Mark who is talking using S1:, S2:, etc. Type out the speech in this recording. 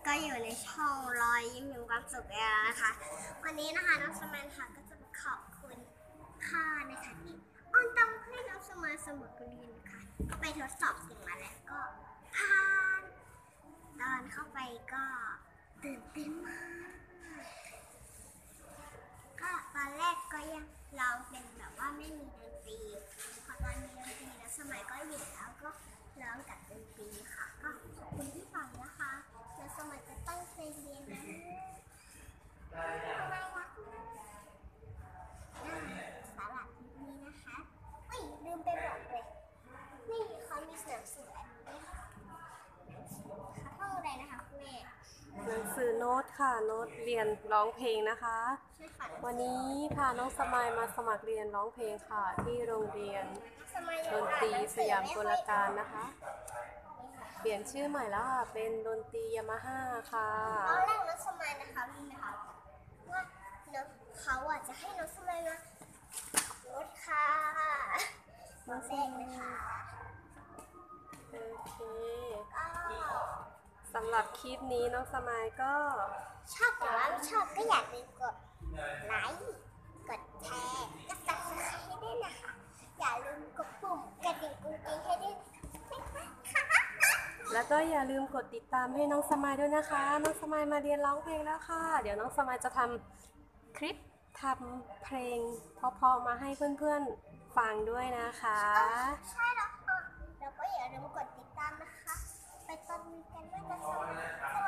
S1: ก็อยู่ในช่องรอยยิ้มแห่งความสุขแล้วนะคะวันนี้นะคะน้องสมัยค่ะก็จะขอบคุณค่ะนะคะที่อ้อนต้องให้น้องสมัยสมุดเรียนค่ะก็ไปทดสอบสิ่งมาแล้วก็ผ่านตอนเข้าไปก็ตื่นเต้นมากก็ตอนแรกก็ยังร้องเป็นแบบว่าไม่มีดนตรีพอตอนมีดนตรีแล้วสมัยก็หยุดแล้วก็ร้องกับดนตรีค่ะก็ขอบคุณที่ฟังนะคะแล้วสมัยจะตั้งใจเรียนนะสาระนี้นะคะลืมไปบอกเลยนี่เขามีหนังสืออันนี้ค่ะท่องอะไรนะคะคุณแม่
S2: หนังสือโน้ตค่ะโน้ตเรียนร้องเพลงนะคะวันนี้พาน้องสมายมาสมัครเรียนร้องเพลงค่ะที่โรงเรียนดนตรีสยามกลการนะคะเปลี่ยนชื่อใหม่แล้วค่ะเป็นดนตรียามาฮ่าค่ะ
S1: ตอนแรกน้องสมายนะคะรู้ไหมคะว่าเขาจะให้น้องสมายมาโน้ตค่ะตอนแรกนะคะ
S2: โอเคสำหรับคลิปนี้น้องสมายก็
S1: ชอบแต่ว่าไม่ชอบก็อย่าลืมกดไลค์กดแชร์กด Subscribe ให้ด้วยนะคะอย่าลืมกดปุ่มกระดิ่งกุ้งกิ้งให้ด้วยนะคะ
S2: แล้วก็อย่าลืมกดติดตามให้น้องสมายด้วยนะคะน้องสมายมาเรียนร้องเพลงแล้วค่ะเดี๋ยวน้องสมายจะทำคลิปทำเพลงเพราะๆมาให้เพื่อนๆฟังด้วยนะคะ
S1: ใช่แล้วค่ะแล้วก็อย่าลืมกดติดตามนะคะไปตอนนี้กันด้วยนะคะ